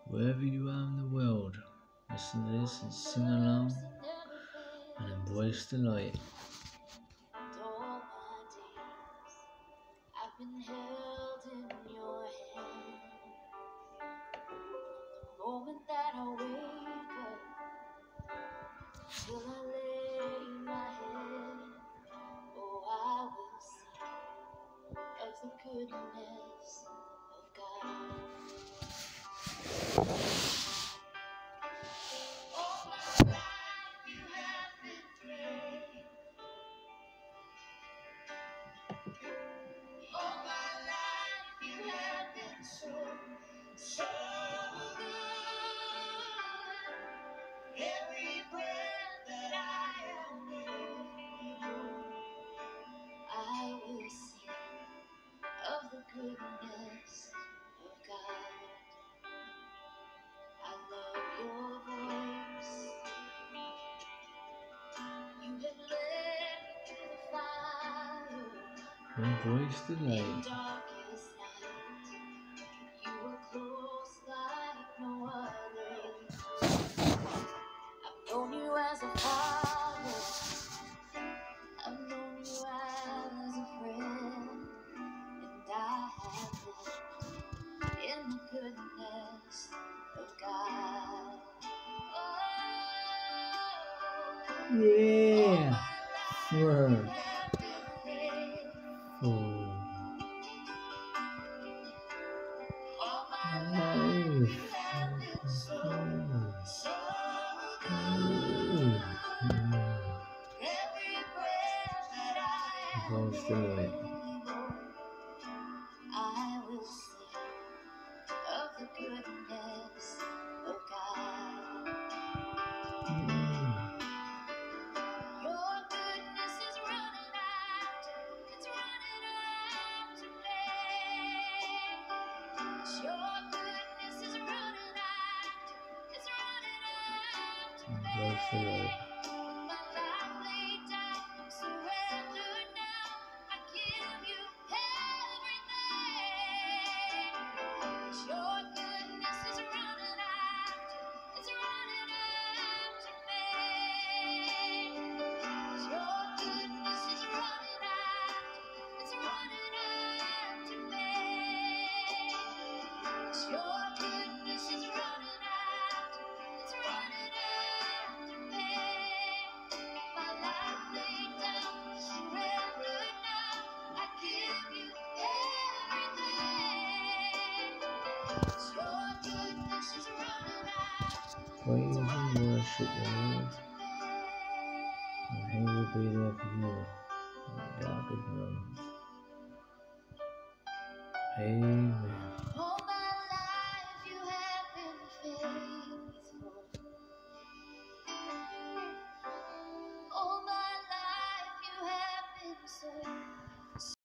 Wherever you are in the world, listen to this and sing along and embrace the light. All my days I've been held in your hand. The moment that I wake up till I lay my head, oh, I will sing of the goodness of God. All my life you have been faithful. All my life you have been so, so good. Every breath that I am able, I will sing of the goodness of God. I love your voice. You have led me through the fire. Embrace the In light. darkest night, you were close like no other. I've known you as a father. I've known you as a friend. And I have lived in the goodness of God. Oh, Yeah. Word. have been faithful. Oh. All my life Life. you have been so, so Mm. good. Every breath that I am Embrace the light. able, I will sing of the goodness of God. Mm. Your goodness is running after, it's running after me. Your goodness is running after, it's running after me. Embrace the light. My life laid down, I'm surrendered now. I give you everything. Your goodness is running after, it's running after me. Your goodness is running after, it's running after me. Your goodness is running after, it's running after me. My life laid down, surrendered now. I give you everything. Your goodness is running after, Praise and worship the Lord, and He will be there for you in darkest moments. Amen.